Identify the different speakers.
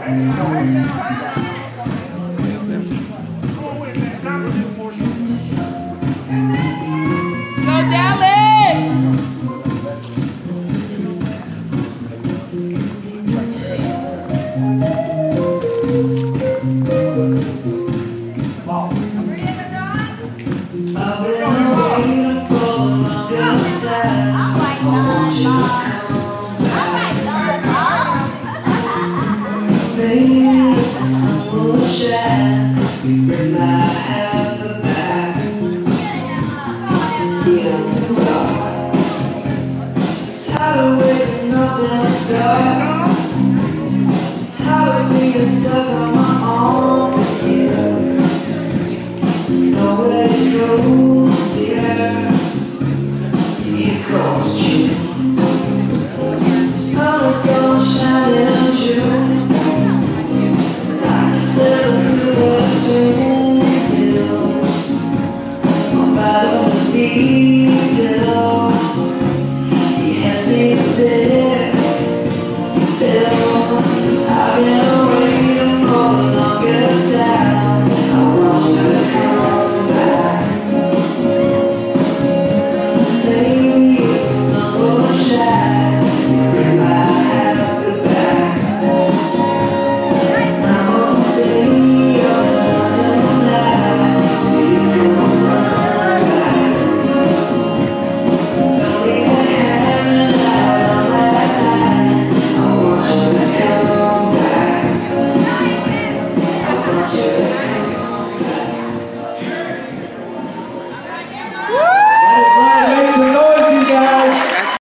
Speaker 1: Go Dallas!
Speaker 2: I've been waiting for the longest time. I want you to come back. Maybe the sun will shine. You bring my happy back. Beyond the dark. So tired of waiting up in the dark. So tired of being stuck on my own. Yeah. Nowhere to go, dear. Here comes June. The sun is gonna shine on June. The darkness there's a good soon. I'm out on the deep hill. He has me there. Cause I've been waiting for the longest time. I want you to come back. Maybe the sun will shine.